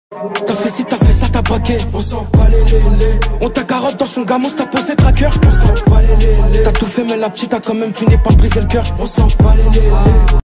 T'as fait ci, t'as fait ça, t'as braqué. On s'en bat les lélés. On t'a carotte dans son gamos, t'as posé tracker. On s'en bat les lélés. T'as tout fait mais la petite a quand même fini par briser le cœur. On s'en bat les lélés.